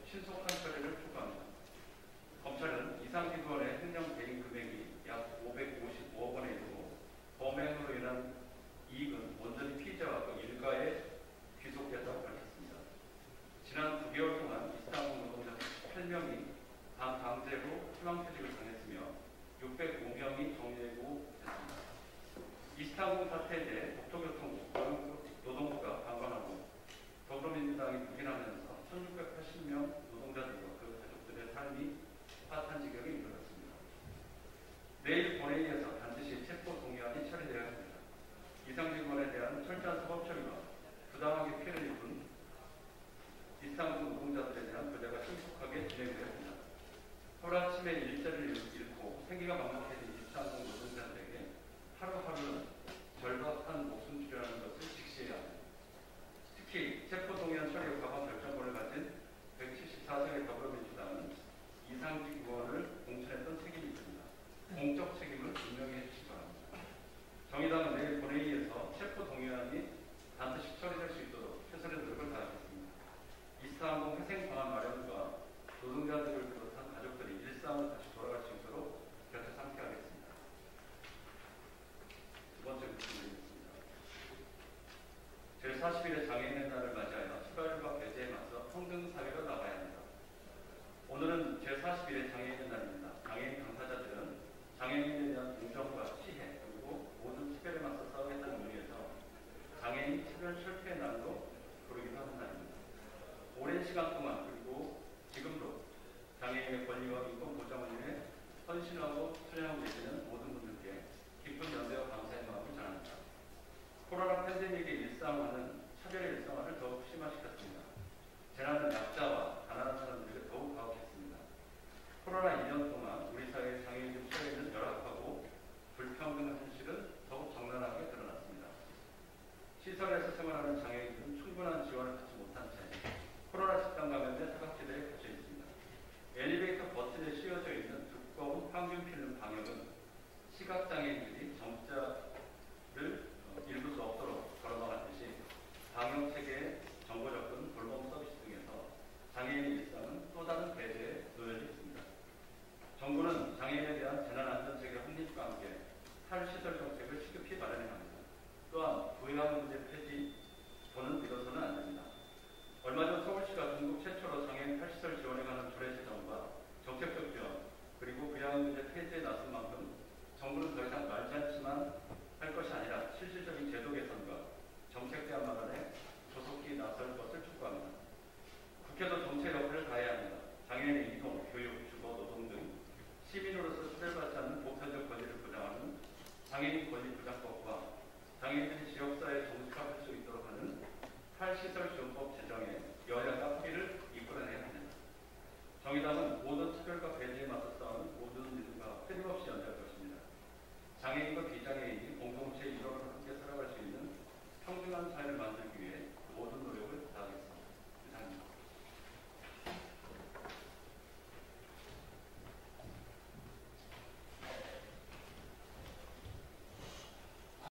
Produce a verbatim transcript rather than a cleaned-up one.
신속한 처리를 촉구합니다. 검찰은 이상기구원의 횡령 대행 금액이 약 오백오십오억 원에 이르고 범행으로 인한 이익은 온전히 피의자와 그 일가에 귀속됐다고 밝혔습니다. 지난 구 개월 동안 이스탄불 노동자 십팔 명이 반강제로 희망퇴직을 당했으며 육백오 명이 정리해고됐습니다. 이스탄불 사태에 대해 국토교통부, 노동부가 방관하고 더불어민주당이 부인하면서 천육백팔십 명 노동자들과 그 가족들의 삶이 파탄 지경에 이르렀습니다. 내일 본회의에서 반드시 체포 동의안이 처리되어야 합니다. 이상직원에 대한 철저한 사법 처리와 부당하게 피해를 입은 이스탄불 노동자들에 대한 교대가 신속하게 진행되어야 합니다. 하루아침에 일자리를 잃고 생계가 막막해진 이스탄불 노동자들에게 하루하루는 절박한 목숨 줄이라는 것을 직시해야 합니다. 특히 체포동의안 처리 과반 결정권을 가진 백칠십사 석의 더불어민주당은 이상직 의원을 공천했던 책임이 있습니다. 공적 책임을 분명히 해주시기 바랍니다. 정의당은 내일 본회의에서 체포동의안이 반드시 처리될 수 있도록 최선의 노력을 다하겠습니다. 이스탄불 회생 방안 마련과 노동자들을 비롯한 가족들이 일상으로 다시 돌아갈 수 있도록 곁에서 함께하겠습니다. 두 번째 말씀드리겠습니다. 제사십 일의 장애인의 날을 맞이하여 차별과 배제에 맞서 평등사회로 나가야 합니다. 오늘은 제사십 일의 장애인의 날입니다. 장애인 당사자들은 장애인에 대한 공정과 시해 그리고 모든 차별에 맞서 싸우겠다는 의미에서 장애인 차별 철폐의 날로 부르기도 하는 날입니다. 오랜 시간 동안 그리고 지금도 장애인의 권리와 인권 보장을 위해 헌신하고 투쟁하고 계시는 모든 분들께 깊은 연대와 감사의 마음을 전합니다. 코로나 팬데믹의 일상화는 차별의 일상화를 더욱 심화시켰습니다. 재난은 약자와 가난한 사람들에게 더욱 가혹했습니다. 코로나 이 년 동안 우리 사회의 장애인들 처해 있는 열악하고 불평등한 현실은 더욱 적나라하게 드러났습니다. 시설에서 생활하는 장애인들은 충분한 지원을 받지 못한 채 코로나 집단 감염의 사각지대에 갇혀 있습니다. 엘리베이터 버튼에 씌워져 있는 두꺼운 황균 필름 방역은 시각장애인들이 정자를 읽을 수 없도록 걸어나갔듯이 방역 체계의 정보 접근, 돌봄 서비스 등에서 장애인의 일상은 또 다른 배제에 놓여져 있습니다. 정부는 장애인에 대한 재난안전체계 확립과 함께 탈시설 정책을 시급히 마련해야 합니다. 또한 부양 문제 폐지 더는 미뤄서는 안 됩니다. 얼마 전 서울시가 전국 최초로 장애인 탈시설 지원에 관한 조례 제정과 정책적 지원 그리고 부양 문제 폐지에 나선 만큼 정부는 더 이상 말잔치만 할 것이 아니라 실질적인 제도 개선과 정책 대안 마련에 조속히 나설 것을 촉구합니다. 국회도 정책 역할을 다해야 합니다. 장애인의 이동, 교육, 주거, 노동 등 시민으로서 차별받지 않는 보편적 권리를 보장하는 장애인 권리보장법과 장애인들이 지역사회에 정착할 수 있도록 하는 탈시설 지원법 제정에 여야가 합의를 이끌어내야 합니다. 정의당은 모든 차별과 배제에 맞서 싸우는 모든 이들과 끊임없이 연대할 것입니다. 장애인과 비장애인이 공동체의 일원으로 함께 살아갈 수 있는 평등한 사회를 만들기